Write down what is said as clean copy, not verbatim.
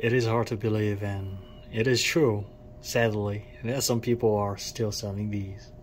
It is hard to believe, and it is true, sadly, that some people are still selling these.